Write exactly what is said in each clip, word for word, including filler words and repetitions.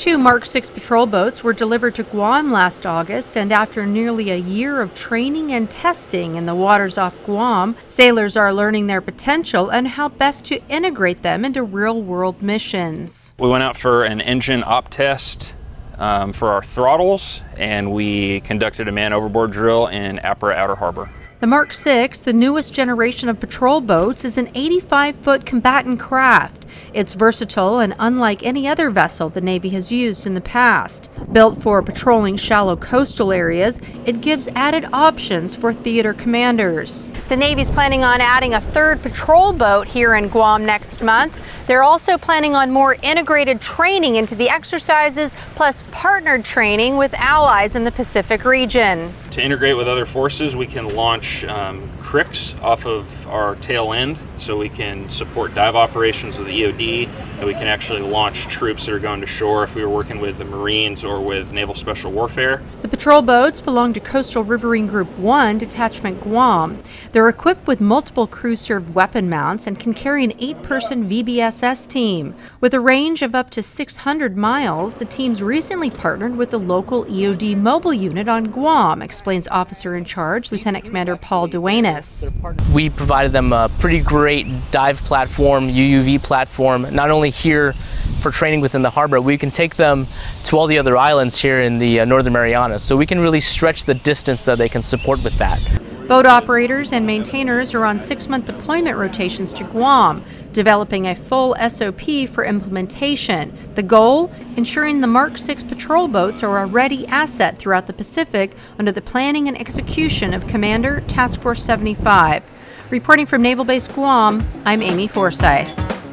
two Mark six patrol boats were delivered to Guam last August, and after nearly a year of training and testing in the waters off Guam, sailors are learning their potential and how best to integrate them into real-world missions. We went out for an engine op test um, for our throttles, and we conducted a man overboard drill in Apra Outer Harbor. The Mark six, the newest generation of patrol boats, is an eighty-five foot combatant craft. It's versatile and unlike any other vessel the Navy has used in the past. Built for patrolling shallow coastal areas, it gives added options for theater commanders. The Navy's planning on adding a third patrol boat here in Guam next month. They're also planning on more integrated training into the exercises, plus partnered training with allies in the Pacific region. To integrate with other forces, we can launch um, cricks off of our tail end, so we can support dive operations with E O D, and we can actually launch troops that are going to shore if we were working with the Marines or with Naval Special Warfare. The patrol boats belong to Coastal Riverine Group one, Detachment Guam. They're equipped with multiple crew-served weapon mounts and can carry an eight-person V B S S team. With a range of up to six hundred miles, the team's recently partnered with the local E O D mobile unit on Guam, explains Officer in Charge, Lieutenant Commander Paul Duenas. We provided them a pretty great dive platform, U U V platform, not only here for training within the harbor, we can take them to all the other islands here in the uh, Northern Marianas, so we can really stretch the distance that they can support with that. Boat operators and maintainers are on six-month deployment rotations to Guam, developing a full S O P for implementation. The goal? Ensuring the Mark six patrol boats are a ready asset throughout the Pacific under the planning and execution of Commander Task Force seventy-five. Reporting from Naval Base Guam, I'm Amy Forsythe.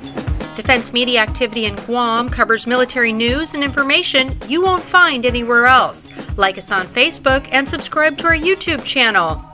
Defense media activity in Guam covers military news and information you won't find anywhere else. Like us on Facebook and subscribe to our YouTube channel.